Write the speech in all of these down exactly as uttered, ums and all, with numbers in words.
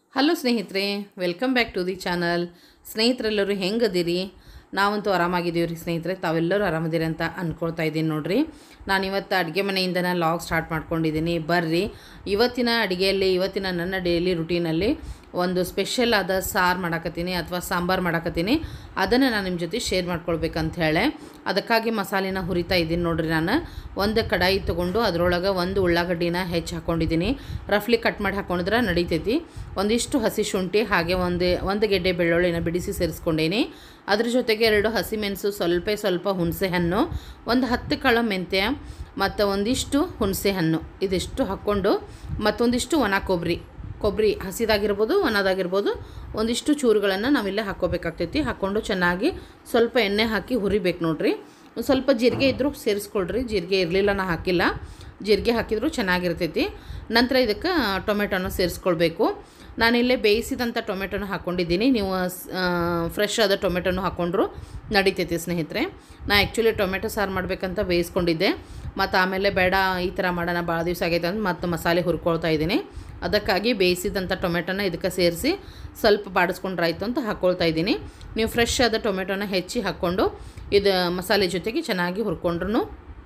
Hello ಸ್ನೇಹಿತರೆ, welcome back to the channel. ಸ್ನೇಹಿತರೆಲ್ಲರೂ ಹೆಂಗದಿರಿ? ನಾವಂತೂ ಆರಾಮಾಗಿದ್ದೀವಿ ರೀ ಸ್ನೇಹಿತರೆ. ತಾವೆಲ್ಲರೂ ಆರಾಮದಿರಿ ಅಂತ ಅಂದ್ಕೊಳ್ತಾ ಇದ್ದೀನಿ ನೋಡ್ರಿ. ನಾನು ಇವತ್ತು ಅಡುಗೆ ಮನೆಯಿಂದನೇ ಲಾಗ್ ಸ್ಟಾರ್ಟ್ ಮಾಡ್ಕೊಂಡಿದ್ದೀನಿ. ಬರ್ರಿ, ಇವತ್ತಿನ ಅಡುಗೆಯಲ್ಲಿ ಇವತ್ತಿನ ನನ್ನ ಡೈಲಿ ರುಟೀನಲ್ಲಿ ಒಂದು ಸ್ಪೆಷಲ್ ಆದ ಸಾರು ಮಾಡಾಕತ್ತೀನಿ ಅಥವಾ ಸಾಂಬಾರು ಮಾಡಾಕತ್ತೀನಿ. ಅದನ್ನು ನಾನು ನಿಮ್ಮ ಜೊತೆ ಶೇರ್ ಮಾಡ್ಕೊಳ್ಬೇಕಂತ ಹೇಳಿ ಅದಕ್ಕಾಗಿ ಮಸಾಲೆನ ಹುರಿತಾ ಇದ್ದೀನಿ ನೋಡ್ರಿ. ನಾನು ಒಂದು ಕಡಾಯಿ ತೊಗೊಂಡು ಅದರೊಳಗೆ ಒಂದು ಉಳ್ಳಾಗಡ್ಡಿನ ಹೆಚ್ಚು ಹಾಕ್ಕೊಂಡಿದ್ದೀನಿ. ರಫ್ಲಿ ಕಟ್ ಮಾಡಿ ಹಾಕ್ಕೊಂಡಿದ್ರೆ ನಡೀತೈತಿ. ಒಂದಿಷ್ಟು ಹಸಿ ಶುಂಠಿ ಹಾಗೆ ಒಂದು ಒಂದು ಗೆಡ್ಡೆ ಬೆಳ್ಳುಳ್ಳಿನ ಬಿಡಿಸಿ ಸೇರಿಸ್ಕೊಂಡೇನಿ. ಅದ್ರ ಜೊತೆಗೆ ಎರಡು ಹಸಿಮೆಣಸು, ಸ್ವಲ್ಪ ಸ್ವಲ್ಪ ಹುಣಸೆ ಹಣ್ಣು, ಒಂದು ಹತ್ತು ಕಾಳು ಮೆಂತ್ಯ ಮತ್ತು ಒಂದಿಷ್ಟು ಹುಣಸೆ ಹಣ್ಣು ಇದಿಷ್ಟು ಹಾಕ್ಕೊಂಡು ಮತ್ತೊಂದಿಷ್ಟು ಒಣ ಕೊಬ್ಬರಿ ಕೊಬ್ಬರಿ ಹಸಿದಾಗಿರ್ಬೋದು ಒಣದಾಗಿರ್ಬೋದು ಒಂದಿಷ್ಟು ಚೂರುಗಳನ್ನು ನಾವಿಲ್ಲೇ ಹಾಕ್ಕೋಬೇಕಾಗ್ತೈತಿ. ಹಾಕ್ಕೊಂಡು ಚೆನ್ನಾಗಿ ಸ್ವಲ್ಪ ಎಣ್ಣೆ ಹಾಕಿ ಹುರಿಬೇಕು ನೋಡ್ರಿ. ಸ್ವಲ್ಪ ಜೀರಿಗೆ ಇದ್ದರೂ ಸೇರಿಸ್ಕೊಳ್ರಿ. ಜೀರಿಗೆ ಇರಲಿಲ್ಲ, ನಾ ಹಾಕಿಲ್ಲ. ಜೀರಿಗೆ ಹಾಕಿದರೂ ಚೆನ್ನಾಗಿರ್ತೈತಿ. ನಂತರ ಇದಕ್ಕೆ ಟೊಮೆಟೊನ ಸೇರಿಸ್ಕೊಳ್ಬೇಕು. ನಾನಿಲ್ಲೇ ಬೇಯಿಸಿದಂಥ ಟೊಮೆಟೊನ ಹಾಕ್ಕೊಂಡಿದ್ದೀನಿ. ನೀವು ಫ್ರೆಶ್ ಆದ ಟೊಮೆಟೊನು ಹಾಕ್ಕೊಂಡ್ರು ನಡೀತೈತಿ ಸ್ನೇಹಿತರೆ. ನಾ ಆ್ಯಕ್ಚುಲಿ ಟೊಮೆಟೊ ಸಾರು ಮಾಡಬೇಕಂತ ಬೇಯಿಸ್ಕೊಂಡಿದ್ದೆ. ಮತ್ತು ಆಮೇಲೆ ಬೇಡ, ಈ ಥರ ಮಾಡೋಣ, ಭಾಳ ದಿವಸ ಆಗೈತೆ ಅಂತ ಮತ್ತು ಮಸಾಲೆ ಹುರ್ಕೊಳ್ತಾ ಇದ್ದೀನಿ. ಅದಕ್ಕಾಗಿ ಬೇಯಿಸಿದಂಥ ಟೊಮೆಟೊನ ಇದಕ್ಕೆ ಸೇರಿಸಿ ಸ್ವಲ್ಪ ಬಾಡಿಸ್ಕೊಂಡ್ರಾಯ್ತು ಅಂತ ಹಾಕ್ಕೊಳ್ತಾ ಇದ್ದೀನಿ. ನೀವು ಫ್ರೆಶ್ ಆದ ಟೊಮೆಟೊನ ಹೆಚ್ಚಿ ಹಾಕ್ಕೊಂಡು ಇದು ಮಸಾಲೆ ಜೊತೆಗೆ ಚೆನ್ನಾಗಿ ಹುರ್ಕೊಂಡ್ರೂ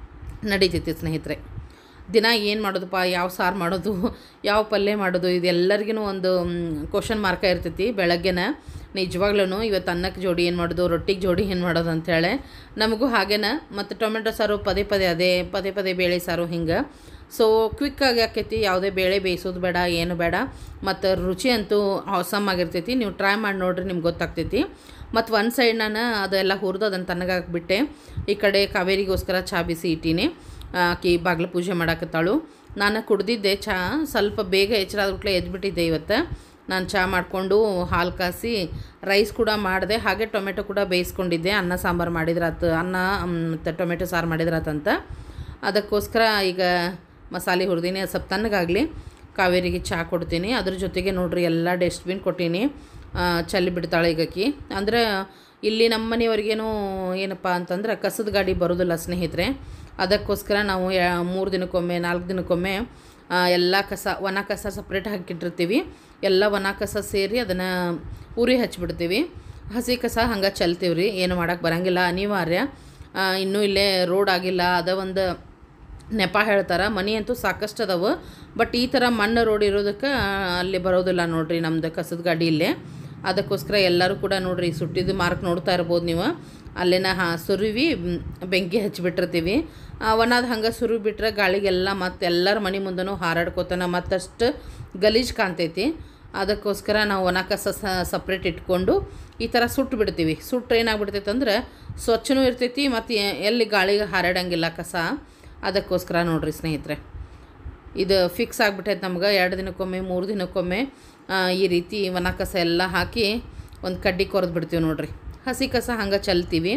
ನಡೀತೈತಿ ಸ್ನೇಹಿತರೆ. ದಿನ ಏನು ಮಾಡೋದಪ್ಪ, ಯಾವ ಸಾರು ಮಾಡೋದು, ಯಾವ ಪಲ್ಯ ಮಾಡೋದು, ಇದೆಲ್ಲರಿಗೂ ಒಂದು ಕ್ವಶನ್ ಮಾರ್ಕ ಇರ್ತೈತಿ ಬೆಳಗ್ಗೆನ. ನಿಜವಾಗ್ಲೂ ಇವತ್ತು ಅನ್ನಕ್ಕೆ ಜೋಡಿ ಏನು ಮಾಡೋದು, ರೊಟ್ಟಿಗೆ ಜೋಡಿ ಏನು ಮಾಡೋದು ಅಂಥೇಳಿ ನಮಗೂ ಹಾಗೇನ. ಮತ್ತು ಟೊಮೆಟೊ ಸಾರು ಪದೇ ಪದೇ ಅದೇ ಪದೇ ಪದೇ ಬೇಳೆ ಸಾರು ಹಿಂಗೆ. ಸೊ ಕ್ವಿಕ್ಕಾಗಿ ಆಕೈತಿ. ಯಾವುದೇ ಬೇಳೆ ಬೇಯಿಸೋದು ಬೇಡ, ಏನು ಬೇಡ. ಮತ್ತು ರುಚಿ ಅಂತೂ ಆಸಮ್ ಆಗಿರ್ತೈತಿ. ನೀವು ಟ್ರೈ ಮಾಡಿ ನೋಡಿರಿ, ನಿಮ್ಗೆ ಗೊತ್ತಾಗ್ತೈತಿ. ಮತ್ತು ಒಂದು ಸೈಡ್ ನಾನು ಅದೆಲ್ಲ ಹುರಿದು ಅದನ್ನು ತಣ್ಣಗಾಕ್ಬಿಟ್ಟೆ. ಈ ಕಡೆ ಕಾವೇರಿಗೋಸ್ಕರ ಚಹಾ ಬಿಸಿ ಇಟ್ಟೀನಿ. ಆಕಿ ಬಾಗಿಲು ಪೂಜೆ ಮಾಡಾಕತ್ತಾಳು. ನಾನು ಕುಡ್ದಿದ್ದೆ ಚಹಾ. ಸ್ವಲ್ಪ ಬೇಗ ಎಚ್ಚರಾದ್ಬಿಟ್ಲೆ ಎದ್ಬಿಟ್ಟಿದ್ದೆ ಇವತ್ತು. ನಾನು ಚಹಾ ಮಾಡಿಕೊಂಡು ಹಾಲು ಕಾಸಿ ರೈಸ್ ಕೂಡ ಮಾಡಿದೆ. ಹಾಗೆ ಟೊಮೆಟೊ ಕೂಡ ಬೇಯಿಸ್ಕೊಂಡಿದ್ದೆ. ಅನ್ನ ಸಾಂಬಾರು ಮಾಡಿದ್ರಾತು, ಅನ್ನ ಮತ್ತು ಟೊಮೆಟೊ ಸಾರು ಮಾಡಿದ್ರಾತಂತ. ಅದಕ್ಕೋಸ್ಕರ ಈಗ ಮಸಾಲೆ ಹುರಿದೀನಿ. ಅದು ಸ್ವಲ್ಪ ತಣ್ಣಗಾಗಲಿ, ಕಾವೇರಿಗೆ ಚಹಾ ಕೊಡ್ತೀನಿ. ಅದ್ರ ಜೊತೆಗೆ ನೋಡ್ರಿ ಎಲ್ಲ ಡಸ್ಟ್ಬಿನ್ ಕೊಟ್ಟೀನಿ. ಚಲ್ಲಿ ಬಿಡ್ತಾಳೆ ಈಗಕ್ಕಿ. ಅಂದರೆ ಇಲ್ಲಿ ನಮ್ಮ ಮನೆಯವ್ರಿಗೇನು ಏನಪ್ಪ ಅಂತಂದ್ರೆ ಕಸದ ಗಾಡಿ ಬರೋದಿಲ್ಲ ಸ್ನೇಹಿತರೆ. ಅದಕ್ಕೋಸ್ಕರ ನಾವು ಮೂರು ದಿನಕ್ಕೊಮ್ಮೆ ನಾಲ್ಕು ದಿನಕ್ಕೊಮ್ಮೆ ಎಲ್ಲ ಕಸ, ಒಣ ಕಸ ಸಪ್ರೇಟ್ ಹಾಕಿಟ್ಟಿರ್ತೀವಿ. ಎಲ್ಲ ಒಣ ಕಸ ಸೇರಿ ಅದನ್ನು ಉರಿ ಹಚ್ಚಿಬಿಡ್ತೀವಿ. ಹಸಿ ಕಸ ಹಂಗೆ ಚಲ್ತೀವಿ ರೀ. ಏನು ಮಾಡೋಕ್ಕೆ ಬರೋಂಗಿಲ್ಲ, ಅನಿವಾರ್ಯ. ಇನ್ನೂ ಇಲ್ಲೇ ರೋಡ್ ಆಗಿಲ್ಲ, ಅದ ಒಂದು ನೆಪ ಹೇಳ್ತಾರೆ. ಮನೆ ಅಂತೂ ಸಾಕಷ್ಟು ಅದಾವೆ, ಬಟ್ ಈ ಥರ ಮಣ್ಣು ರೋಡ್ ಇರೋದಕ್ಕೆ ಅಲ್ಲಿ ಬರೋದಿಲ್ಲ ನೋಡ್ರಿ ನಮ್ಮದು ಕಸದ ಗಾಡಿ ಇಲ್ಲೇ. ಅದಕ್ಕೋಸ್ಕರ ಎಲ್ಲರೂ ಕೂಡ ನೋಡ್ರಿ ಸುಟ್ಟಿದ್ದು ಮಾರ್ಕ್ ನೋಡ್ತಾ ಇರ್ಬೋದು ನೀವು. ಅಲ್ಲೇನ ಹಾ ಸುರುವಿ ಬೆಂಕಿ ಹಚ್ಚಿಬಿಟ್ಟಿರ್ತೀವಿ. ಒಣದು ಹಂಗೆ ಸುರುವಿ ಬಿಟ್ಟರೆ ಗಾಳಿಗೆಲ್ಲ ಮತ್ತು ಎಲ್ಲರ ಮನೆ ಮುಂದೆನೂ ಹಾರಾಡ್ಕೋತಾನೆ ಮತ್ತಷ್ಟು ಗಲೀಜು ಕಾಣ್ತೈತಿ. ಅದಕ್ಕೋಸ್ಕರ ನಾವು ಒಣ ಕಸ ಸಪ್ರೇಟ್ ಇಟ್ಕೊಂಡು ಈ ಥರ ಸುಟ್ಟು ಬಿಡ್ತೀವಿ. ಸುಟ್ಟು ಏನಾಗ್ಬಿಡ್ತೈತೆ ಅಂದ್ರೆ ಸ್ವಚ್ಛನೂ ಇರ್ತೈತಿ ಮತ್ತು ಎಲ್ಲಿ ಗಾಳಿಗೆ ಹಾರಾಡಂಗಿಲ್ಲ ಕಸ. ಅದಕ್ಕೋಸ್ಕರ ನೋಡ್ರಿ ಸ್ನೇಹಿತರೆ, ಇದು ಫಿಕ್ಸ್ ಆಗಿಬಿಟ್ಟೈತೆ ನಮ್ಗೆ. ಎರಡು ದಿನಕ್ಕೊಮ್ಮೆ ಮೂರು ದಿನಕ್ಕೊಮ್ಮೆ ಈ ರೀತಿ ಒಣ ಕಸ ಎಲ್ಲ ಹಾಕಿ ಒಂದು ಕಡ್ಡಿ ಕೊರೆದು ಬಿಡ್ತೀವಿ ನೋಡ್ರಿ. ಹಸಿ ಕಸ ಹಂಗೆ ಚಲ್ತೀವಿ.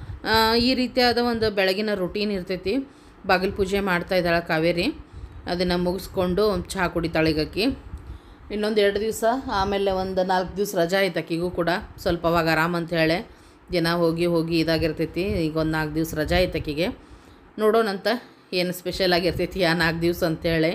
ಈ ರೀತಿಯಾದ ಒಂದು ಬೆಳಗಿನ ರುಟೀನ್ ಇರ್ತೈತಿ. ಬಾಗಿಲು ಪೂಜೆ ಮಾಡ್ತಾಯಿದ್ದಾಳೆ ಕಾವೇರಿ. ಅದನ್ನು ಮುಗಿಸ್ಕೊಂಡು ಚಹಾ ಕುಡಿತಾಳೆ ಈಗಕ್ಕಿ. ಇನ್ನೊಂದು ಎರಡು ದಿವಸ ಆಮೇಲೆ ಒಂದು ನಾಲ್ಕು ದಿವಸ ರಜಾ ಐತೆ ಅಕ್ಕಿಗೂ ಕೂಡ. ಸ್ವಲ್ಪ ಅವಾಗ ಆರಾಮ ಅಂತ ಹೇಳಿ ದಿನ ಹೋಗಿ ಹೋಗಿ ಇದಾಗಿರ್ತೈತಿ. ಈಗ ಒಂದು ನಾಲ್ಕು ದಿವಸ ರಜಾ ಐತೆ ಅಕ್ಕಿಗೆ. ನೋಡೋಣಂತ ಏನು ಸ್ಪೆಷಲ್ ಆಗಿರ್ತೈತಿ ಆ ನಾಲ್ಕು ದಿವಸ ಅಂತೇಳಿ.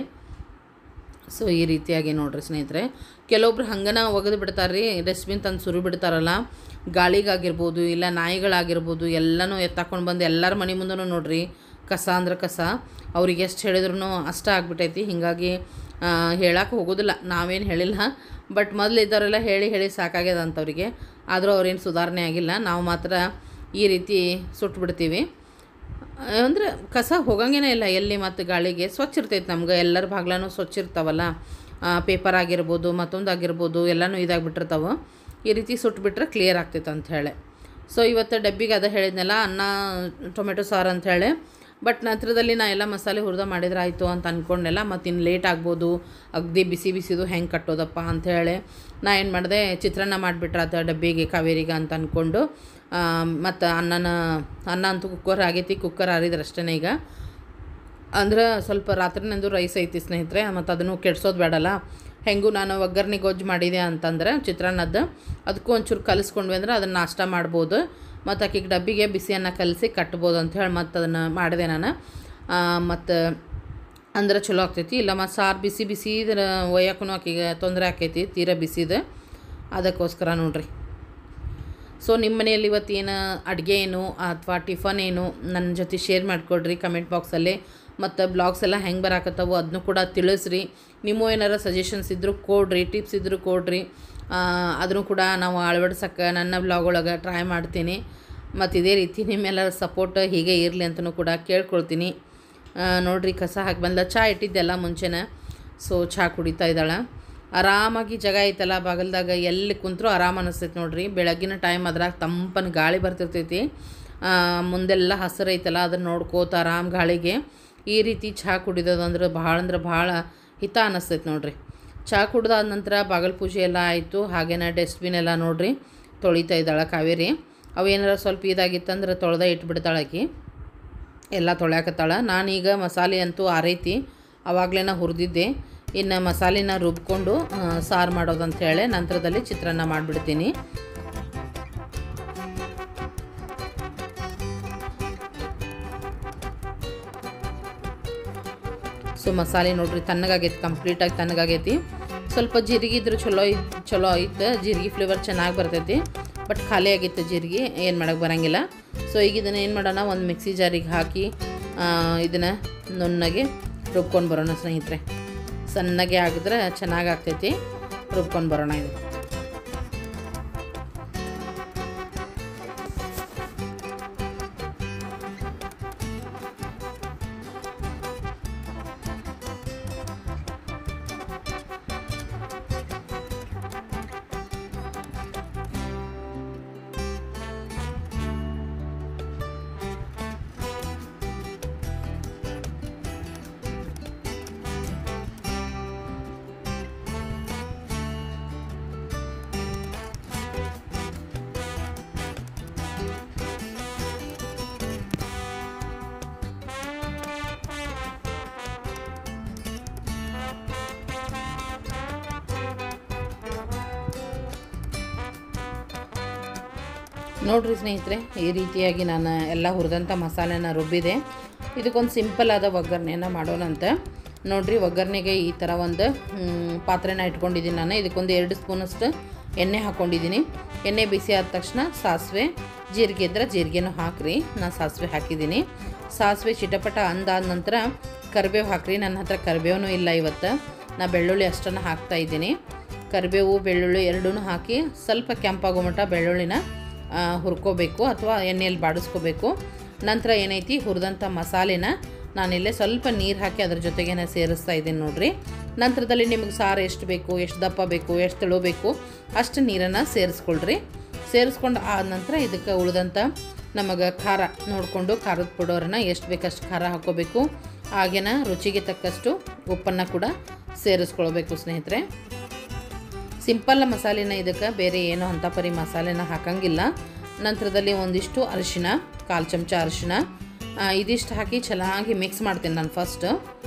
ಸೊ ಈ ರೀತಿಯಾಗಿ ನೋಡ್ರಿ ಸ್ನೇಹಿತರೆ, ಕೆಲವೊಬ್ರು ಹಂಗನ ಒಗೆದು ಬಿಡ್ತಾರೆ ರೀ. ಡಸ್ಟ್ಬಿನ್ ತಂದು ಸುರು ಬಿಡ್ತಾರಲ್ಲ, ಗಾಳಿಗಾಗಿರ್ಬೋದು ಇಲ್ಲ ನಾಯಿಗಳಾಗಿರ್ಬೋದು ಎಲ್ಲನೂ ಎತ್ತಾಕೊಂಡು ಬಂದು ಎಲ್ಲರ ಮನೆ ಮುಂದೂ ನೋಡ್ರಿ ಕಸ ಅಂದ್ರೆ ಕಸ. ಅವ್ರಿಗೆ ಎಷ್ಟು ಹೇಳಿದ್ರು ಅಷ್ಟ ಆಗಿಬಿಟ್ಟೈತಿ. ಹೀಗಾಗಿ ಹೇಳಕ್ಕೆ ಹೋಗೋದಿಲ್ಲ, ನಾವೇನು ಹೇಳಿಲ್ಲ. ಬಟ್ ಮೊದಲು ಇದ್ದವರೆಲ್ಲ ಹೇಳಿ ಹೇಳಿ ಸಾಕಾಗ್ಯದ ಅಂಥವ್ರಿಗೆ. ಆದರೂ ಅವ್ರೇನು ಸುಧಾರಣೆ ಆಗಿಲ್ಲ. ನಾವು ಮಾತ್ರ ಈ ರೀತಿ ಸುಟ್ಬಿಡ್ತೀವಿ. ಅಂದರೆ ಕಸ ಹೋಗಂಗೇನೇ ಇಲ್ಲ ಎಲ್ಲಿ. ಮತ್ತು ಗಾಳಿಗೆ ಸ್ವಚ್ಛ ಇರ್ತೈತೆ ನಮ್ಗೆ. ಎಲ್ಲರ ಬಾಗ್ಲೂ ಸ್ವಚ್ಛ ಇರ್ತಾವಲ್ಲ, ಪೇಪರ್ ಆಗಿರ್ಬೋದು ಮತ್ತೊಂದು ಆಗಿರ್ಬೋದು ಎಲ್ಲನೂ ಇದಾಗಿಬಿಟ್ಟಿರ್ತಾವೆ. ಈ ರೀತಿ ಸುಟ್ಬಿಟ್ರೆ ಕ್ಲಿಯರ್ ಆಗ್ತೈತೆ ಅಂಥೇಳಿ. ಸೊ ಇವತ್ತು ಡಬ್ಬಿಗೆ ಅದ ಹೇಳಿದ್ನಲ್ಲ, ಅನ್ನ ಟೊಮೆಟೊ ಸಾರು ಅಂಥೇಳಿ. ಬಟ್ ನಂತರದಲ್ಲಿ ನಾ ಎಲ್ಲ ಮಸಾಲೆ ಹುರಿದ ಮಾಡಿದ್ರೆ ಆಯಿತು ಅಂತ ಅಂದ್ಕೊಂಡೆಲ್ಲ. ಮತ್ತು ಇನ್ನು ಲೇಟ್ ಆಗ್ಬೋದು, ಅಗದಿ ಬಿಸಿ ಬಿಸಿದು ಹೆಂಗೆ ಕಟ್ಟೋದಪ್ಪ ಅಂಥೇಳಿ ನಾ ಏನು ಮಾಡಿದೆ, ಚಿತ್ರಾನ್ನ ಮಾಡಿಬಿಟ್ರಾತ ಡಬ್ಬಿಗೆ ಕಾವೇರಿಗೆ ಅಂತ ಅಂದ್ಕೊಂಡು. ಮತ್ತು ಅನ್ನನ ಅನ್ನ ಅಂತೂ ಕುಕ್ಕರ್ ಆಗೈತಿ. ಕುಕ್ಕರ್ ಆರಿದ್ರೆ ಅಷ್ಟೇ ಈಗ. ಅಂದ್ರೆ ಸ್ವಲ್ಪ ರಾತ್ರಿನಂದು ರೈಸ್ ಐತಿ ಸ್ನೇಹಿತರೆ. ಮತ್ತು ಅದನ್ನು ಕೆಡ್ಸೋದು ಬೇಡಲ್ಲ. ಹೆಂಗೂ ನಾನು ಒಗ್ಗರಣೆ ಗೊಜ್ಜು ಮಾಡಿದೆ ಅಂತಂದ್ರೆ ಚಿತ್ರಾನ್ನದ್ದು, ಅದಕ್ಕೂ ಒಂಚೂರು ಕಲಿಸ್ಕೊಂಡ್ವಿ ಅಂದ್ರೆ ಅದನ್ನು ನಾಷ್ಟ ಮಾಡ್ಬೋದು. ಮತ್ತು ಆಕೆಗೆ ಡಬ್ಬಿಗೆ ಬಿಸಿಯನ್ನು ಕಲಿಸಿ ಕಟ್ಬೋದು ಅಂಥೇಳಿ ಮತ್ತು ಅದನ್ನು ಮಾಡಿದೆ ನಾನು. ಮತ್ತು ಅಂದ್ರೆ ಚಲೋ ಆಗ್ತೈತಿ. ಇಲ್ಲ ಮತ್ತು ಸಾರು ಬಿಸಿ ಬಿಸಿ ಇದ್ರೆ ಒಯ್ಯಕ್ಕೂ ಆಕಿಗೆ ತೊಂದರೆ ಆಕೈತಿ ತೀರಾ ಬಿಸಿದು, ಅದಕ್ಕೋಸ್ಕರ ನೋಡಿರಿ. ಸೊ ನಿಮ್ಮ ಮನೆಯಲ್ಲಿ ಇವತ್ತೇನು ಅಡುಗೆ ಏನು ಅಥವಾ ಟಿಫನ್ ಏನು ನನ್ನ ಜೊತೆ ಶೇರ್ ಮಾಡಿಕೊಡ್ರಿ ಕಮೆಂಟ್ ಬಾಕ್ಸಲ್ಲಿ. ಮತ್ತು ಬ್ಲಾಗ್ಸ್ ಎಲ್ಲ ಹೆಂಗೆ ಬರಾಕತ್ತವು ಅದನ್ನು ಕೂಡ ತಿಳಿಸ್ರಿ. ನಿಮ್ಮ ಏನಾರು ಸಜೆಷನ್ಸ್ ಇದ್ದರೂ ಕೊಡ್ರಿ, ಟಿಪ್ಸ್ ಇದ್ದರೂ ಕೊಡ್ರಿ. ಅದನ್ನು ಕೂಡ ನಾವು ಅಳವಡಿಸೋಕ್ಕೆ ನನ್ನ ಬ್ಲಾಗ್ ಒಳಗೆ ಟ್ರೈ ಮಾಡ್ತೀನಿ. ಮತ್ತು ಇದೇ ರೀತಿ ನಿಮ್ಮೆಲ್ಲರ ಸಪೋರ್ಟ್ ಹೀಗೆ ಇರಲಿ ಅಂತಲೂ ಕೂಡ ಕೇಳ್ಕೊಳ್ತೀನಿ. ನೋಡಿರಿ, ಕಸ ಹಾಕಿ ಬಂದ ಚಹಾ ಇಟ್ಟಿದ್ದೆಲ್ಲ ಮುಂಚೆನೇ. ಸೊ ಚಹಾ ಕುಡಿತಾ ಇದ್ದಾಳೆ. ಆರಾಮಾಗಿ ಜಾಗ ಐತಲ್ಲ ಬಾಗಲ್ದಾಗ, ಎಲ್ಲಿ ಕುಂತರೂ ಆರಾಮ ಅನಿಸ್ತೈತೆ ನೋಡಿರಿ. ಬೆಳಗ್ಗಿನ ಟೈಮ್ ಅದ್ರಾಗ ತಂಪನ ಗಾಳಿ ಬರ್ತಿರ್ತೈತಿ. ಮುಂದೆಲ್ಲ ಹಸಿರು ಐತಲ್ಲ ಅದನ್ನು ನೋಡ್ಕೋತ ಆರಾಮ್ ಗಾಳಿಗೆ ಈ ರೀತಿ ಚಹಾ ಕುಡಿಯೋದಂದ್ರೆ ಭಾಳ ಅಂದ್ರೆ ಭಾಳ ಹಿತ ಅನ್ನಿಸ್ತೈತೆ ನೋಡಿರಿ. ಚಹಾ ಕುಡ್ದಾದ ನಂತರ ಬಾಗಲ ಪೂಜೆ ಎಲ್ಲ ಆಯಿತು. ಹಾಗೇನ ಡಸ್ಟ್ಬಿನ್ ಎಲ್ಲ ನೋಡಿರಿ ತೊಳಿತಾ ಇದ್ದಾಳೆ ಕಾವೇರಿ. ಅವೇನಾರ ಸ್ವಲ್ಪ ಇದಾಗಿತ್ತಂದ್ರೆ ತೊಳೆದ ಇಟ್ಬಿಡ್ತಾಳಾಕಿ, ಎಲ್ಲ ತೊಳ್ಯಾಕತ್ತಾಳ. ನಾನೀಗ ಮಸಾಲೆ ಅಂತೂ ಆರೈತಿ, ಆವಾಗಲೇ ಹುರಿದಿದ್ದೆ. ಇನ್ನು ಮಸಾಲೆನ ರುಬ್ಕೊಂಡು ಸಾರು ಮಾಡೋದಂತ ಹೇಳಿ ನಂತರದಲ್ಲಿ ಚಿತ್ರಾನ್ನ ಮಾಡಿಬಿಡ್ತೀನಿ. ಸೊ ಮಸಾಲೆ ನೋಡ್ರಿ ತಣ್ಣಗಾಗೈತಿ, ಕಂಪ್ಲೀಟಾಗಿ ತಣ್ಣಗಾಗೈತಿ. ಸ್ವಲ್ಪ ಜೀರಿಗೆ ಇದ್ರೆ ಚಲೋ ಇತ್ತು ಚಲೋ ಐತೆ, ಜೀರಿಗೆ ಫ್ಲೇವರ್ ಚೆನ್ನಾಗಿ ಬರ್ತೈತಿ. ಬಟ್ ಖಾಲಿ ಆಗಿತ್ತು ಜೀರಿಗೆ, ಏನು ಮಾಡೋಕ್ಕೆ ಬರೋಂಗಿಲ್ಲ. ಸೊ ಈಗ ಇದನ್ನು ಏನು ಮಾಡೋಣ, ಒಂದು ಮಿಕ್ಸಿ ಜಾರಿಗೆ ಹಾಕಿ ಇದನ್ನು ನುಣ್ಣಗೆ ರುಬ್ಕೊಂಡು ಬರೋಣ ಸ್ನೇಹಿತರೆ. ಸಣ್ಣಗೆ ಆಗಿದ್ರೆ ಚೆನ್ನಾಗಿ ಆಗ್ತೈತಿ, ರುಬ್ಕೊಂಡು ಬರೋಣ ಇದು. ನೋಡಿರಿ ಸ್ನೇಹಿತರೆ, ಈ ರೀತಿಯಾಗಿ ನಾನು ಎಲ್ಲ ಹುರಿದಂಥ ಮಸಾಲೆನ ರುಬ್ಬಿದೆ. ಇದಕ್ಕೊಂದು ಸಿಂಪಲ್ ಆದ ಒಗ್ಗರಣೆಯನ್ನು ಮಾಡೋಣ ಅಂತ ನೋಡಿರಿ. ಒಗ್ಗರಣೆಗೆ ಈ ಥರ ಒಂದು ಪಾತ್ರೆನ ಇಟ್ಕೊಂಡಿದ್ದೀನಿ ನಾನು. ಇದಕ್ಕೊಂದು ಎರಡು ಸ್ಪೂನಷ್ಟು ಎಣ್ಣೆ ಹಾಕ್ಕೊಂಡಿದ್ದೀನಿ. ಎಣ್ಣೆ ಬಿಸಿ ಆದ ತಕ್ಷಣ ಸಾಸಿವೆ, ಜೀರಿಗೆ ಇದ್ದರೆ ಜೀರಿಗೆನೂ ಹಾಕಿರಿ. ನಾನು ಸಾಸಿವೆ ಹಾಕಿದ್ದೀನಿ. ಸಾಸಿವೆ ಚಿಟಪಟ ಅಂದಾದ ನಂತರ ಕರಿಬೇವು ಹಾಕಿರಿ. ನನ್ನ ಹತ್ರ ಕರಿಬೇವೂ ಇಲ್ಲ ಇವತ್ತು, ನಾನು ಬೆಳ್ಳುಳ್ಳಿ ಅಷ್ಟನ್ನು ಹಾಕ್ತಾಯಿದ್ದೀನಿ. ಕರಿಬೇವು ಬೆಳ್ಳುಳ್ಳಿ ಎರಡೂ ಹಾಕಿ ಸ್ವಲ್ಪ ಕೆಂಪಾಗೋ ಮಟ್ಟ ಬೆಳ್ಳುಳ್ಳಿನ ಹುರ್ಕೋಬೇಕು ಅಥವಾ ಎಣ್ಣೆಯಲ್ಲಿ ಬಾಡಿಸ್ಕೋಬೇಕು. ನಂತರ ಏನೈತಿ, ಹುರಿದಂಥ ಮಸಾಲೆನ ನಾನಿಲ್ಲೇ ಸ್ವಲ್ಪ ನೀರು ಹಾಕಿ ಅದ್ರ ಜೊತೆಗೆ ಸೇರಿಸ್ತಾ ಇದ್ದೀನಿ ನೋಡಿರಿ. ನಂತರದಲ್ಲಿ ನಿಮಗೆ ಸಾರು ಎಷ್ಟು ಬೇಕು, ಎಷ್ಟು ದಪ್ಪ ಬೇಕು, ಎಷ್ಟು ತೆಳು ಬೇಕು ಅಷ್ಟು ನೀರನ್ನು ಸೇರಿಸ್ಕೊಳ್ರಿ. ಸೇರಿಸ್ಕೊಂಡು ಆದ ನಂತರ ಇದಕ್ಕೆ ಉಳಿದಂಥ ನಮಗೆ ಖಾರ ನೋಡಿಕೊಂಡು ಖಾರದ ಪೌಡರನ್ನು ಎಷ್ಟು ಬೇಕಷ್ಟು ಖಾರ ಹಾಕ್ಕೋಬೇಕು. ಹಾಗೇನ ರುಚಿಗೆ ತಕ್ಕಷ್ಟು ಉಪ್ಪನ್ನು ಕೂಡ ಸೇರಿಸ್ಕೊಳ್ಬೇಕು ಸ್ನೇಹಿತರೆ. ಸಿಂಪಲ್ ಮಸಾಲೆನ ಇದಕ್ಕೆ, ಬೇರೆ ಏನೋ ಅಂಥ ಪರಿ ಮಸಾಲೆನ ಹಾಕಂಗಿಲ್ಲ. ನಂತರದಲ್ಲಿ ಒಂದಿಷ್ಟು ಅರಿಶಿನ, ಕಾಲು ಚಮಚ ಅರಿಶಿನ ಇದಿಷ್ಟು ಹಾಕಿ ಚೆನ್ನಾಗಿ ಮಿಕ್ಸ್ ಮಾಡ್ತೀನಿ ನಾನು ಫಸ್ಟ್.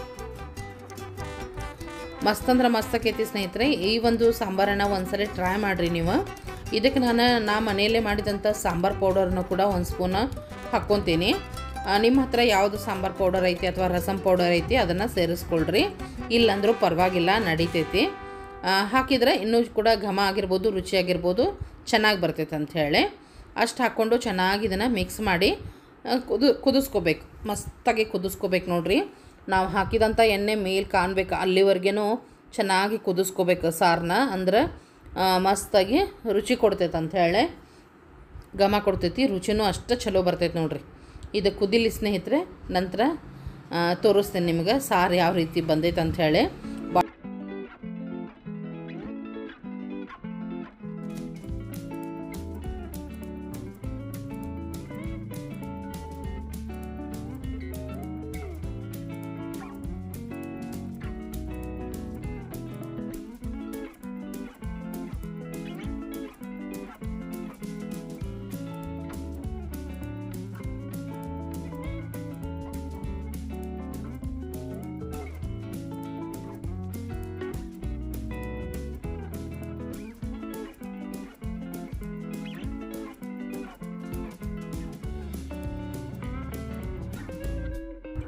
ಮಸ್ತ್ ಅಂದ್ರೆ ಮಸ್ತ್ ಆಕೈತಿ ಸ್ನೇಹಿತರೆ. ಈ ಒಂದು ಸಾಂಬಾರನ್ನು ಒಂದ್ಸರಿ ಟ್ರೈ ಮಾಡಿರಿ ನೀವು. ಇದಕ್ಕೆ ನಾನು ನಾ ಮನೆಯಲ್ಲೇ ಮಾಡಿದಂಥ ಸಾಂಬಾರು ಪೌಡರ್ನ ಕೂಡ ಒಂದು ಸ್ಪೂನ್ ಹಾಕ್ಕೊತೀನಿ. ನಿಮ್ಮ ಹತ್ರ ಯಾವುದು ಸಾಂಬಾರು ಪೌಡರ್ ಐತಿ ಅಥವಾ ರಸಮ್ ಪೌಡರ್ ಐತಿ ಅದನ್ನು ಸೇರಿಸ್ಕೊಳ್ರಿ. ಇಲ್ಲಾಂದ್ರೂ ಪರವಾಗಿಲ್ಲ, ನಡಿತೈತಿ. ಹಾಕಿದರೆ ಇನ್ನೂ ಕೂಡ ಘಮ ಆಗಿರ್ಬೋದು, ರುಚಿಯಾಗಿರ್ಬೋದು, ಚೆನ್ನಾಗಿ ಬರ್ತೈತೆ ಅಂಥೇಳಿ ಅಷ್ಟು ಹಾಕ್ಕೊಂಡು ಚೆನ್ನಾಗಿ ಇದನ್ನು ಮಿಕ್ಸ್ ಮಾಡಿ ಕುದು ಕುದಿಸ್ಕೋಬೇಕು. ಮಸ್ತಾಗಿ ಕುದಿಸ್ಕೋಬೇಕು ನೋಡಿರಿ. ನಾವು ಹಾಕಿದಂಥ ಎಣ್ಣೆ ಮೇಲೆ ಕಾಣಬೇಕು ಅಲ್ಲಿವರೆಗೂ ಚೆನ್ನಾಗಿ ಕುದಿಸ್ಕೋಬೇಕು ಸಾರನ್ನ. ಅಂದ್ರೆ ಮಸ್ತಾಗಿ ರುಚಿ ಕೊಡ್ತೈತೆ ಅಂಥೇಳಿ, ಘಮ ಕೊಡ್ತೈತಿ, ರುಚಿನೂ ಅಷ್ಟು ಚಲೋ ಬರ್ತೈತೆ ನೋಡಿರಿ. ಇದು ಕುದಿಲಿ ಸ್ನೇಹಿತರೆ. ನಂತರ ತೋರಿಸ್ತೇನೆ ನಿಮ್ಗೆ ಸಾರು ಯಾವ ರೀತಿ ಬಂದೈತೆ ಅಂಥೇಳಿ.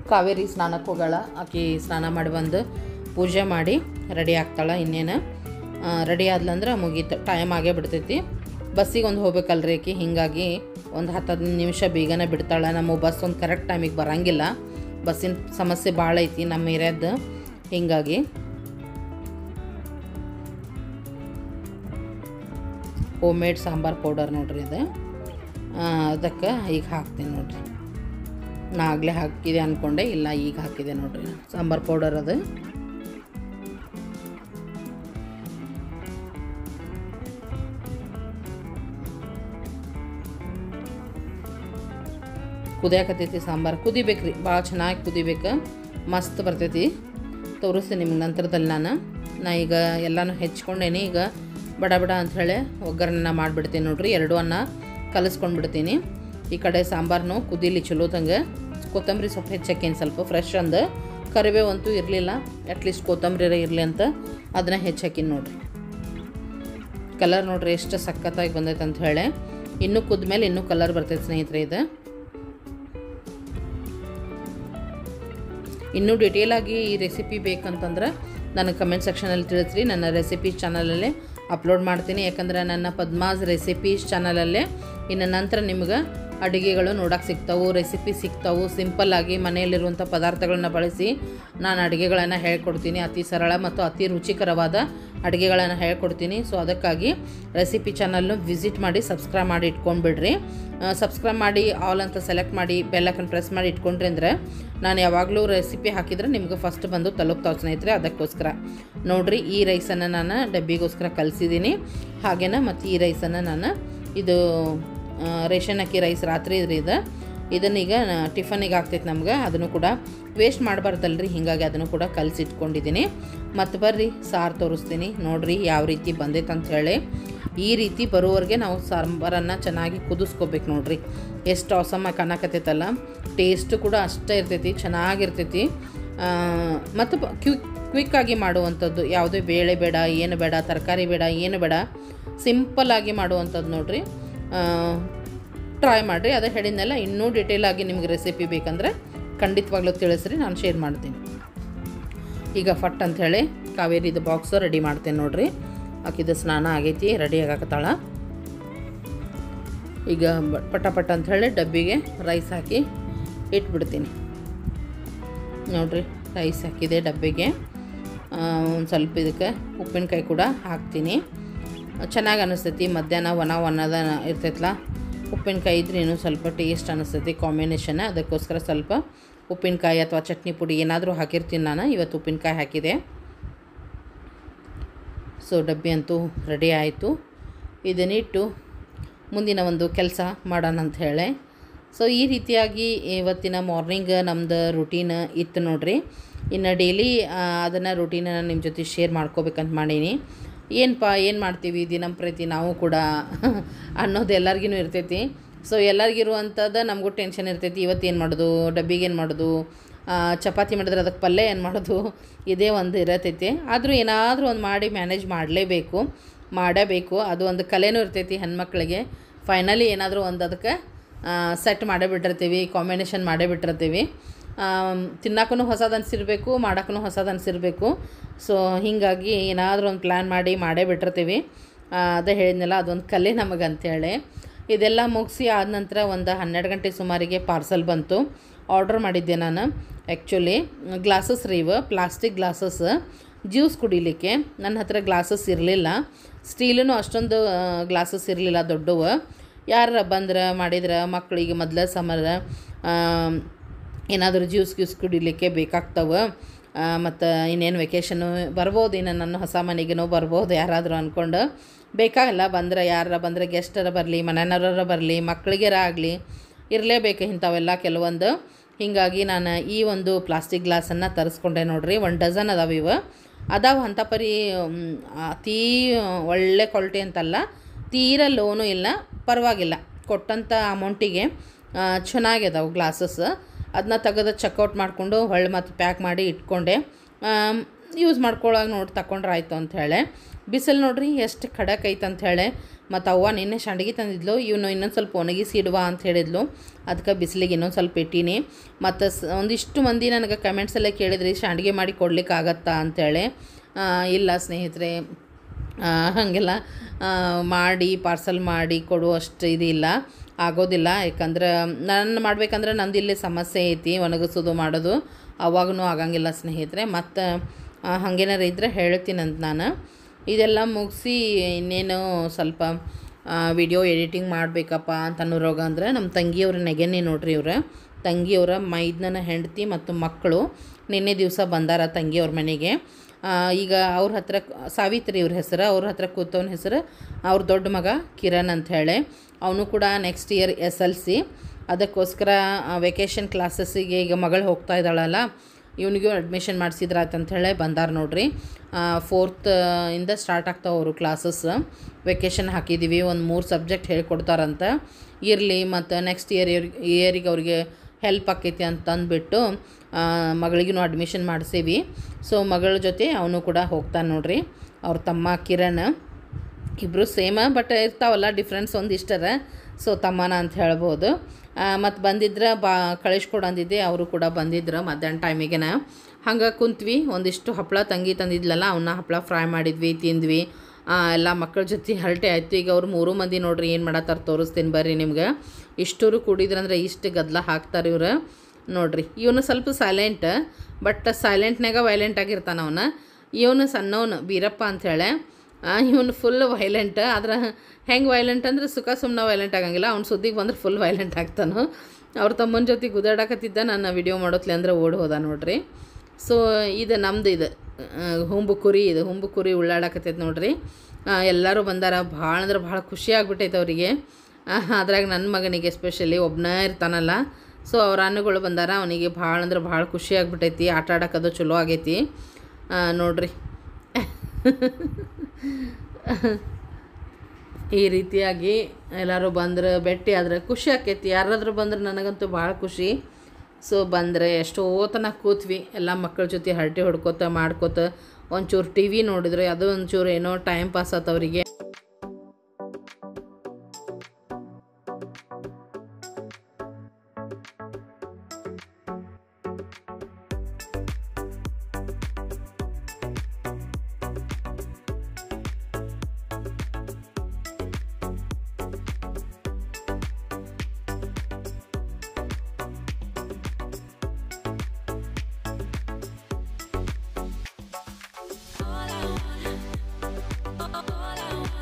ಕಾವೇರಿ ಸ್ನಾನಕ್ಕೆ ಹೋಗೋಳ. ಆಕೆ ಸ್ನಾನ ಮಾಡಿ ಬಂದು ಪೂಜೆ ಮಾಡಿ ರೆಡಿ ಆಗ್ತಾಳೆ. ಇನ್ನೇನು ರೆಡಿ ಆದ್ಲಂದ್ರೆ ಮುಗೀತು, ಟೈಮ್ ಆಗೇ ಬಿಡ್ತೈತಿ. ಬಸ್ಸಿಗೆ ಒಂದು ಹೋಗ್ಬೇಕಲ್ರಿ ಆಕೆ, ಹೀಗಾಗಿ ಒಂದು ಹತ್ತು ಹದಿನೈದು ನಿಮಿಷ ಬೇಗನೆ ಬಿಡ್ತಾಳೆ. ನಮ್ಮ ಬಸ್ ಒಂದು ಕರೆಕ್ಟ್ ಟೈಮಿಗೆ ಬರೋಂಗಿಲ್ಲ, ಬಸ್ಸಿನ ಸಮಸ್ಯೆ ಭಾಳ ಐತಿ ನಮ್ಮ ಏರಿಯಾದ್ದು. ಹೀಗಾಗಿ ಹೋಮ್ ಮೇಡ್ ಸಾಂಬಾರು ಪೌಡರ್ ನೋಡ್ರಿ ಇದು, ಅದಕ್ಕೆ ಈಗ ಹಾಕ್ತೀನಿ ನೋಡ್ರಿ. ನಾ ಆಗಲೇ ಹಾಕಿದೆ ಅಂದ್ಕೊಂಡೆ, ಇಲ್ಲ ಈಗ ಹಾಕಿದೆ ನೋಡ್ರಿ ಸಾಂಬಾರು ಪೌಡರ್. ಅದು ಕುದಿಯಾಕತ್ತೈತಿ ಸಾಂಬಾರು. ಕುದಿಬೇಕು ರೀ, ಭಾಳ ಚೆನ್ನಾಗಿ ಕುದಿಬೇಕು, ಮಸ್ತ್ ಬರ್ತೈತಿ. ತೋರಿಸ್ತೀನಿ ನಿಮ್ಗೆ ನಂತರದಲ್ಲಿ. ನಾನು ನಾ ಈಗ ಎಲ್ಲನೂ ಹೆಚ್ಕೊಂಡೇನಿ. ಈಗ ಬಡ ಬಡ ಅಂಥೇಳಿ ಒಗ್ಗರಣೆನ ಮಾಡಿಬಿಡ್ತೀನಿ ನೋಡ್ರಿ. ಎರಡು ಅನ್ನ ಕಲಿಸ್ಕೊಂಡ್ಬಿಡ್ತೀನಿ. ಈ ಕಡೆ ಸಾಂಬಾರನ್ನು ಕುದೀಲಿ ಚಲೋತಂಗೆ. ಕೊತ್ತಂಬರಿ ಸೊಪ್ಪು ಹೆಚ್ಚಕ್ಕೇನು ಸ್ವಲ್ಪ ಫ್ರೆಶ್ ಅಂದು, ಕರಿಬೇವು ಅಂತೂ ಇರಲಿಲ್ಲ, ಅಟ್ಲೀಸ್ಟ್ ಕೊತ್ತಂಬರಿ ಇರಲಿ ಅಂತ ಅದನ್ನ ಹೆಚ್ಚಾಕಿನಿ ನೋಡ್ರಿ. ಕಲರ್ ನೋಡ್ರಿ ಎಷ್ಟು ಸಖತ್ತಾಗಿ ಬಂದೈತೆ ಅಂತ ಹೇಳಿ. ಇನ್ನೂ ಕುದ್ಮೇಲೆ ಇನ್ನೂ ಕಲರ್ ಬರ್ತೈತೆ ಸ್ನೇಹಿತರೆ. ಇದು ಇನ್ನೂ ಡಿಟೇಲಾಗಿ ಈ ರೆಸಿಪಿ ಬೇಕಂತಂದ್ರೆ ನನಗೆ ಕಮೆಂಟ್ ಸೆಕ್ಷನಲ್ಲಿ ತಿಳಿಸ್ರಿ. ನನ್ನ ರೆಸಿಪೀಸ್ ಚಾನಲಲ್ಲೇ ಅಪ್ಲೋಡ್ ಮಾಡ್ತೀನಿ. ಯಾಕಂದ್ರೆ ನನ್ನ ಪದ್ಮಾಸ್ ರೆಸಿಪೀಸ್ ಚಾನಲಲ್ಲೇ ಇನ್ನು ನಂತರ ನಿಮ್ಗೆ ಅಡುಗೆಗಳು ನೋಡೋಕೆ ಸಿಗ್ತಾವೆ, ರೆಸಿಪಿ ಸಿಗ್ತಾವೆ. ಸಿಂಪಲ್ಲಾಗಿ ಮನೆಯಲ್ಲಿರುವಂಥ ಪದಾರ್ಥಗಳನ್ನ ಬಳಸಿ ನಾನು ಅಡುಗೆಗಳನ್ನು ಹೇಳ್ಕೊಡ್ತೀನಿ. ಅತಿ ಸರಳ ಮತ್ತು ಅತಿ ರುಚಿಕರವಾದ ಅಡುಗೆಗಳನ್ನು ಹೇಳ್ಕೊಡ್ತೀನಿ. ಸೊ ಅದಕ್ಕಾಗಿ ರೆಸಿಪಿ ಚಾನಲ್ನು ವಿಸಿಟ್ ಮಾಡಿ ಸಬ್ಸ್ಕ್ರೈಬ್ ಮಾಡಿ ಇಟ್ಕೊಂಡ್ಬಿಡ್ರಿ. ಸಬ್ಸ್ಕ್ರೈಬ್ ಮಾಡಿ ಆಲ್ ಅಂತ ಸೆಲೆಕ್ಟ್ ಮಾಡಿ ಬೆಲ್ಲೈಕನ್ ಪ್ರೆಸ್ ಮಾಡಿ ಇಟ್ಕೊಂಡ್ರಿ ಅಂದರೆ ನಾನು ಯಾವಾಗಲೂ ರೆಸಿಪಿ ಹಾಕಿದರೆ ನಿಮ್ಗೆ ಫಸ್ಟ್ ಬಂದು ತಲುಪ್ತಾವೆ ಸ್ನೇಹಿತರೆ. ಅದಕ್ಕೋಸ್ಕರ ನೋಡಿರಿ, ಈ ರೈಸನ್ನು ನಾನು ಡಬ್ಬಿಗೋಸ್ಕರ ಕಲಿಸಿದ್ದೀನಿ. ಹಾಗೇನ ಮತ್ತು ಈ ರೈಸನ್ನು ನಾನು ಇದು ರೇಷನ್ ಅಕ್ಕಿ ರೈಸ್ ರಾತ್ರಿ ಇದ್ರಿ ಇದು ಇದನ್ನೀಗ ಟಿಫನಿಗೆ ಆಗ್ತೈತೆ ನಮ್ಗೆ. ಅದನ್ನು ಕೂಡ ವೇಸ್ಟ್ ಮಾಡಬಾರ್ದಲ್ರಿ, ಹೀಗಾಗಿ ಅದನ್ನು ಕೂಡ ಕಲಸಿಟ್ಕೊಂಡಿದ್ದೀನಿ. ಮತ್ತು ಬರ್ರಿ ಸಾರು ತೋರಿಸ್ತೀನಿ ನೋಡಿರಿ ಯಾವ ರೀತಿ ಬಂದೈತೆ ಅಂತ ಹೇಳಿ. ಈ ರೀತಿ ಬರೋವರೆಗೆ ನಾವು ಸಾಂಬಾರನ್ನು ಚೆನ್ನಾಗಿ ಕುದಿಸ್ಕೋಬೇಕು ನೋಡಿರಿ. ಎಷ್ಟು ಅವಸಮಾಗಿ ಕಾಣಕತ್ತೈತಲ್ಲ, ಟೇಸ್ಟು ಕೂಡ ಅಷ್ಟೇ ಇರ್ತೈತಿ, ಚೆನ್ನಾಗಿರ್ತೈತಿ. ಮತ್ತು ಕ್ವಿಕ್ ಕ್ವಿಕ್ಕಾಗಿ ಮಾಡುವಂಥದ್ದು, ಯಾವುದೇ ಬೇಳೆ ಬೇಡ, ಏನು ಬೇಡ, ತರಕಾರಿ ಬೇಡ, ಏನು ಬೇಡ, ಸಿಂಪಲ್ಲಾಗಿ ಮಾಡುವಂಥದ್ದು ನೋಡಿರಿ. ಟ್ರೈ ಮಾಡಿರಿ. ಅದೇ ಹೇಳಿದ್ನೆಲ್ಲ ಇನ್ನೂ ಡಿಟೇಲಾಗಿ ನಿಮ್ಗೆ ರೆಸಿಪಿ ಬೇಕಂದರೆ ಖಂಡಿತವಾಗ್ಲೂ ತಿಳಿಸ್ರಿ, ನಾನು ಶೇರ್ ಮಾಡ್ತೀನಿ. ಈಗ ಫಟ್ ಅಂಥೇಳಿ ಕಾವೇರಿದು ಬಾಕ್ಸು ರೆಡಿ ಮಾಡ್ತೇನೆ ನೋಡಿರಿ. ಆಕಿದು ಸ್ನಾನ ಆಗೈತಿ, ರೆಡಿ ಆಗಾಕತ್ತಾಳ. ಈಗ ಪಟ ಪಟ ಅಂಥೇಳಿ ಡಬ್ಬಿಗೆ ರೈಸ್ ಹಾಕಿ ಇಟ್ಬಿಡ್ತೀನಿ ನೋಡಿರಿ. ರೈಸ್ ಹಾಕಿದೆ ಡಬ್ಬಿಗೆ. ಒಂದು ಸ್ವಲ್ಪ ಇದಕ್ಕೆ ಉಪ್ಪಿನಕಾಯಿ ಕೂಡ ಹಾಕ್ತೀನಿ. ಚೆನ್ನಾಗಿ ಅನ್ನಿಸ್ತೈತಿ. ಮಧ್ಯಾಹ್ನ ಒಣ ಒಣದ ಇರ್ತೈತಲ್ಲ, ಉಪ್ಪಿನಕಾಯಿ ಇದ್ರೆ ಇನ್ನೂ ಸ್ವಲ್ಪ ಟೇಸ್ಟ್ ಅನ್ನಿಸ್ತೈತಿ ಕಾಂಬಿನೇಷನ್. ಅದಕ್ಕೋಸ್ಕರ ಸ್ವಲ್ಪ ಉಪ್ಪಿನಕಾಯಿ ಅಥವಾ ಚಟ್ನಿ ಪುಡಿ ಏನಾದರೂ ಹಾಕಿರ್ತೀನಿ ನಾನು. ಇವತ್ತು ಉಪ್ಪಿನಕಾಯಿ ಹಾಕಿದೆ. ಸೊ ಡಬ್ಬಿ ಅಂತೂ ರೆಡಿ ಆಯಿತು. ಇದನ್ನಿಟ್ಟು ಮುಂದಿನ ಒಂದು ಕೆಲಸ ಮಾಡೋಣ ಅಂತ ಹೇಳಿ. ಸೊ ಈ ರೀತಿಯಾಗಿ ಇವತ್ತಿನ ಮಾರ್ನಿಂಗ್ ನಮ್ಮದು ರುಟೀನ್ ಇತ್ತು ನೋಡಿರಿ. ಇನ್ನು ಡೈಲಿ ಅದನ್ನು ರುಟೀನನ್ನು ನಿಮ್ಮ ಜೊತೆ ಶೇರ್ ಮಾಡ್ಕೋಬೇಕಂತ ಮಾಡೀನಿ. ಏನಪ್ಪ ಏನು ಮಾಡ್ತೀವಿ ದಿನಂಪ್ರತಿ ನಾವು ಕೂಡ ಅನ್ನೋದು ಎಲ್ಲರಿಗೂ ಇರ್ತೈತಿ. ಸೊ ಎಲ್ಲರಿಗಿರುವಂಥದ್ದು ನಮಗೂ ಟೆನ್ಷನ್ ಇರ್ತೈತಿ. ಇವತ್ತು ಏನು ಮಾಡೋದು, ಡಬ್ಬಿಗೆ ಏನು ಮಾಡೋದು, ಚಪಾತಿ ಮಾಡಿದ್ರೆ ಅದಕ್ಕೆ ಪಲ್ಯ ಏನು ಮಾಡೋದು, ಇದೇ ಒಂದು ಇರತೈತಿ. ಆದರೂ ಏನಾದರೂ ಒಂದು ಮಾಡಿ ಮ್ಯಾನೇಜ್ ಮಾಡಲೇಬೇಕು, ಮಾಡಬೇಕು. ಅದು ಒಂದು ಕಲೆನೂ ಇರ್ತೈತಿ ಹೆಣ್ಮಕ್ಳಿಗೆ. ಫೈನಲಿ ಏನಾದರೂ ಒಂದು ಅದಕ್ಕೆ ಸೆಟ್ ಮಾಡೇ ಬಿಟ್ಟಿರ್ತೀವಿ, ಕಾಂಬಿನೇಷನ್ ಮಾಡೇ ಬಿಟ್ಟಿರ್ತೀವಿ. ತಿನ್ನಕ್ಕೂ ಹೊಸದು ಅನಿಸಿರ್ಬೇಕು, ಮಾಡೋಕ್ಕೂ ಹೊಸದು ಅನಿಸಿರ್ಬೇಕು. ಸೊ ಹೀಗಾಗಿ ಏನಾದರೂ ಒಂದು ಪ್ಲ್ಯಾನ್ ಮಾಡಿ ಮಾಡೇ ಬಿಟ್ಟಿರ್ತೀವಿ. ಅದೇ ಹೇಳಿದ್ನಲ್ಲ, ಅದೊಂದು ಕಲೆ ನಮಗೆ ಅಂಥೇಳಿ. ಇದೆಲ್ಲ ಮುಗಿಸಿ ಆದ ನಂತರ ಒಂದು ಹನ್ನೆರಡು ಗಂಟೆ ಸುಮಾರಿಗೆ ಪಾರ್ಸಲ್ ಬಂತು. ಆರ್ಡ್ರ್ ಮಾಡಿದ್ದೆ ನಾನು. ಆ್ಯಕ್ಚುಲಿ ಗ್ಲಾಸಸ್ ರೀ ಇವು, ಪ್ಲಾಸ್ಟಿಕ್ ಗ್ಲಾಸಸ್, ಜ್ಯೂಸ್ ಕುಡಿಲಿಕ್ಕೆ. ನನ್ನ ಹತ್ರ ಗ್ಲಾಸಸ್ ಇರಲಿಲ್ಲ, ಸ್ಟೀಲೂ ಅಷ್ಟೊಂದು ಗ್ಲಾಸಸ್ ಇರಲಿಲ್ಲ ದೊಡ್ಡವು. ಯಾರು ಬಂದ್ರೆ ಮಾಡಿದ್ರೆ ಮಕ್ಕಳಿಗೆ ಮೊದಲ ಸಮರ ಏನಾದರೂ ಜ್ಯೂಸ್ ಗ್ಯೂಸ್ ಕುಡಿಲಿಕ್ಕೆ ಬೇಕಾಗ್ತವೆ. ಮತ್ತು ಇನ್ನೇನು ವೆಕೇಷನ್ನು ಬರ್ಬೋದು, ಇನ್ನು ನನ್ನ ಹೊಸ ಮನೆಗೇನೋ ಬರ್ಬೋದು ಯಾರಾದರೂ ಅಂದ್ಕೊಂಡು. ಬೇಕಾಗಲ್ಲ, ಬಂದರೆ ಯಾರ ಬಂದರೆ ಗೆಸ್ಟರ ಬರಲಿ, ಮನೆಯವರ ಬರಲಿ, ಮಕ್ಕಳಿಗೆರ ಆಗಲಿ ಇರಲೇಬೇಕು ಇಂಥವೆಲ್ಲ ಕೆಲವೊಂದು. ಹೀಗಾಗಿ ನಾನು ಈ ಒಂದು ಪ್ಲಾಸ್ಟಿಕ್ ಗ್ಲಾಸನ್ನು ತರಿಸ್ಕೊಂಡೆ ನೋಡಿರಿ. ಒಂದು ಡಜನ್ ಅದಾವೆ ಇವು. ಅದಾವೆ ಅಂಥ ಪರಿ ಅತೀ ಒಳ್ಳೆ ಕ್ವಾಲಿಟಿ ಅಂತಲ್ಲ, ತೀರ ಲೋನು ಇಲ್ಲ, ಪರವಾಗಿಲ್ಲ. ಕೊಟ್ಟಂಥ ಅಮೌಂಟಿಗೆ ಚೆನ್ನಾಗಿದಾವೆ ಗ್ಲಾಸಸ್. ಅದನ್ನ ತೆಗೆದು ಚೆಕ್ಔಟ್ ಮಾಡಿಕೊಂಡು ಹೊಳ್ಳಿ ಮತ್ತು ಪ್ಯಾಕ್ ಮಾಡಿ ಇಟ್ಕೊಂಡೆ. ಯೂಸ್ ಮಾಡ್ಕೊಳ್ಳೋಕೆ ನೋಡಿ ತಗೊಂಡ್ರೆ ಆಯಿತು ಅಂಥೇಳಿ. ಬಿಸಿಲು ನೋಡ್ರಿ ಎಷ್ಟು ಖಡಕ್ ಐತೆ ಅಂಥೇಳಿ. ಮತ್ತು ಅವ್ವ ನಿನ್ನೆ ಸಂಡ್ಗೆ ತಂದಿದ್ಲು, ಇವನು ಇನ್ನೊಂದು ಸ್ವಲ್ಪ ಒಣಗಿಸಿ ಇಡುವ ಅಂತ ಹೇಳಿದ್ಲು. ಅದಕ್ಕೆ ಬಿಸಿಲಿಗೆ ಇನ್ನೊಂದು ಸ್ವಲ್ಪ ಇಟ್ಟೀನಿ. ಮತ್ತು ಸ ಒಂದಿಷ್ಟು ಮಂದಿ ನನಗೆ ಕಮೆಂಟ್ಸಲ್ಲೇ ಕೇಳಿದ್ರಿ ಸಂಡ್ಗೆ ಮಾಡಿ ಕೊಡ್ಲಿಕ್ಕೆ ಆಗತ್ತಾ ಅಂಥೇಳಿ. ಇಲ್ಲ ಸ್ನೇಹಿತರೆ, ಹಾಗೆಲ್ಲ ಮಾಡಿ ಪಾರ್ಸಲ್ ಮಾಡಿ ಕೊಡುವಷ್ಟು ಇದಿಲ್ಲ, ಆಗೋದಿಲ್ಲ. ಯಾಕಂದ್ರೆ ನಾನು ಮಾಡ್ಬೇಕಂದ್ರೆ ನಂದು ಇಲ್ಲಿ ಸಮಸ್ಯೆ ಐತಿ, ಒಣಗಿಸೋದು ಮಾಡೋದು ಅವಾಗೂ ಆಗಂಗಿಲ್ಲ ಸ್ನೇಹಿತರೆ. ಮತ್ತು ಹಾಗೇನಾರು ಇದ್ದರೆ ಹೇಳ್ತೀನಂತ ನಾನು. ಇದೆಲ್ಲ ಮುಗಿಸಿ ಇನ್ನೇನು ಸ್ವಲ್ಪ ವಿಡಿಯೋ ಎಡಿಟಿಂಗ್ ಮಾಡಬೇಕಪ್ಪ ಅಂತ ಅನ್ನೋರೋಗ ಅಂದರೆ ನಮ್ಮ ತಂಗಿಯವ್ರ ನೆಗೆನೇ ನೋಡ್ರಿ. ಇವ್ರ ತಂಗಿಯವರ ಮೈದ್ನನ ಹೆಂಡತಿ ಮತ್ತು ಮಕ್ಕಳು ನಿನ್ನೆ ದಿವಸ ಬಂದಾರ ತಂಗಿಯವ್ರ ಮನೆಗೆ. ಈಗ ಅವ್ರ ಹತ್ರ ಸಾವಿತ್ರಿ ಇವ್ರ ಹೆಸರು, ಅವ್ರ ಹತ್ರ ಕೂತವನ ಹೆಸರು ಅವ್ರ ದೊಡ್ಡ ಮಗ ಕಿರಣ್ ಅಂತ ಹೇಳಿ. ಅವನು ಕೂಡ next year S L C. ಅದಕ್ಕೋಸ್ಕರ ವೆಕೇಷನ್ ಕ್ಲಾಸಸ್ಸಿಗೆ ಈಗ ಮಗಳು ಹೋಗ್ತಾ ಇದ್ದಾಳಲ್ಲ, ಇವನಿಗೂ ಅಡ್ಮಿಷನ್ ಮಾಡಿಸಿದ್ರಾಯ್ತು ಹೇಳಿ ಬಂದಾರ ನೋಡ್ರಿ. ಫೋರ್ತ್ ಇಂದ ಸ್ಟಾರ್ಟ್ ಆಗ್ತಾವೆ ಅವರು ಕ್ಲಾಸಸ್. ವೆಕೇಷನ್ ಹಾಕಿದ್ದೀವಿ, ಒಂದು ಮೂರು ಸಬ್ಜೆಕ್ಟ್ ಹೇಳ್ಕೊಡ್ತಾರಂತ. ಇರಲಿ ಮತ್ತು ನೆಕ್ಸ್ಟ್ ಇಯರ್ ಇಯರಿಗೆ ಅವ್ರಿಗೆ ಹೆಲ್ಪ್ ಆಕೈತಿ ಅಂತ ಅಂದ್ಬಿಟ್ಟು ಮಗಳಿಗೂ ಅಡ್ಮಿಷನ್ ಮಾಡಿಸೀವಿ. ಸೊ ಮಗಳ ಜೊತೆ ಅವನು ಕೂಡ ಹೋಗ್ತಾನೆ ನೋಡ್ರಿ. ಅವ್ರ ತಮ್ಮ ಕಿರಣ್ ಇಬ್ಬರು ಸೇಮ, ಬಟ್ ಇರ್ತಾವಲ್ಲ ಡಿಫ್ರೆನ್ಸ್ ಒಂದಿಷ್ಟರ. ಸೊ ತಮ್ಮನ ಅಂತ ಹೇಳ್ಬೋದು. ಮತ್ತು ಬಂದಿದ್ರೆ ಬಾ ಕಳಿಸ್ಕೊಡು ಅಂದಿದ್ದೆ, ಅವರು ಕೂಡ ಬಂದಿದ್ರು ಮಧ್ಯಾಹ್ನ ಟೈಮಿಗೆನ. ಹಂಗೆ ಕುಂತ್ವಿ, ಒಂದಿಷ್ಟು ಹಪ್ಪಳ ತಂಗಿ ತಂದಿದ್ಲಲ್ಲ ಅವನ್ನ ಹಪ್ಪಳ ಫ್ರೈ ಮಾಡಿದ್ವಿ, ತಿಂದ್ವಿ. ಎಲ್ಲ ಮಕ್ಕಳ ಜೊತೆ ಹರಟೆ ಆಯಿತು. ಈಗ ಅವ್ರು ಮೂರು ಮಂದಿ ನೋಡ್ರಿ ಏನು ಮಾಡತ್ತಾರೆ ತೋರಿಸ್ತೀನಿ ಬರ್ರಿ ನಿಮ್ಗೆ. ಇಷ್ಟೂರು ಕೂಡಿದ್ರಂದ್ರೆ ಇಷ್ಟು ಗದ್ದಲ ಹಾಕ್ತಾರೆ ಇವ್ರು ನೋಡ್ರಿ. ಇವನು ಸ್ವಲ್ಪ ಸೈಲೆಂಟ್, ಬಟ್ ಸೈಲೆಂಟ್ನಾಗ ವೈಲೆಂಟ್ ಆಗಿರ್ತಾನೆ ಅವನು. ಇವನು ಸಣ್ಣವನು ಬೀರಪ್ಪ ಅಂಥೇಳಿ, ಇವನು ಫುಲ್ ವೈಲೆಂಟ್. ಆದ್ರೆ ಹೆಂಗೆ ವೈಲೆಂಟ್ ಅಂದ್ರೆ ಸುಖ ಸುಮ್ಮನೆ ವೈಲೆಂಟ್ ಆಗಂಗಿಲ್ಲ. ಅವ್ನು ಸುದ್ದಿಗೆ ಬಂದ್ರೆ ಫುಲ್ ವೈಲೆಂಟ್ ಆಗ್ತಾನು. ಅವ್ರ ತಮ್ಮನ ಜೊತೆ ಗುದಾಡಕತ್ತಿದ್ದ, ನನ್ನ ವಿಡಿಯೋ ಮಾಡೋತ್ಲೆ ಅಂದ್ರೆ ಓಡಿ ಹೋದ ನೋಡ್ರಿ. ಸೊ ಇದು ನಮ್ದು, ಇದು ಹುಂಬು ಕುರಿ, ಇದು ಹುಂಬು ಕುರಿ ಉಳ್ಳಾಡಕತ್ತೈತೆ ನೋಡ್ರಿ. ಎಲ್ಲರೂ ಬಂದಾರ, ಭಾಳ ಅಂದ್ರೆ ಭಾಳ ಖುಷಿ ಆಗ್ಬಿಟ್ಟೈತೆ ಅವರಿಗೆ. ಅದ್ರಾಗ ನನ್ನ ಮಗನಿಗೆ ಎಸ್ಪೆಷಲಿ ಒಬ್ಬನೇ ಇರ್ತಾನಲ್ಲ, ಸೊ ಅವ್ರ ಅನ್ನಗಳು ಬಂದಾರ. ಅವನಿಗೆ ಭಾಳ ಅಂದ್ರೆ ಭಾಳ ಖುಷಿ ಆಗ್ಬಿಟ್ಟೈತಿ. ಆಟ ಆಡೋಕ್ಕದು ಚಲೋ ಆಗೈತಿ ನೋಡ್ರಿ. ಈ ರೀತಿಯಾಗಿ ಎಲ್ಲರೂ ಬಂದ್ರೆ ಭೇಟಿ ಆದ್ರೆ ಖುಷಿ ಆಕೈತಿ. ಯಾರಾದರೂ ಬಂದ್ರೆ ನನಗಂತೂ ಭಾಳ ಖುಷಿ. ಸೊ ಬಂದರೆ ಎಷ್ಟೋ ತನಕ ಕೂತ್ವಿ ಎಲ್ಲ ಮಕ್ಕಳ ಜೊತೆ ಹರಟೆ ಹೊಡ್ಕೋತ ಮಾಡ್ಕೋತ. ಒಂಚೂರು ಟಿ ವಿ ನೋಡಿದ್ರೆ ಅದು ಒಂಚೂರು ಏನೋ ಟೈಮ್ ಪಾಸ್ ಆತವರಿಗೆ. All I want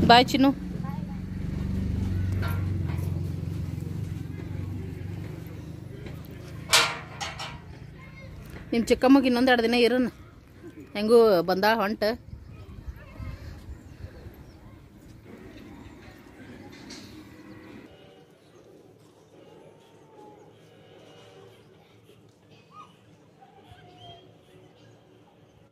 bye Chinnu. ನಿಮ್ಮ ಚಿಕ್ಕಮ್ಮಗೆ ಇನ್ನೊಂದು ಎರಡು ದಿನ ಇರೋಣ, ಹೆಂಗೂ ಬಂದ ಹೊಂಟ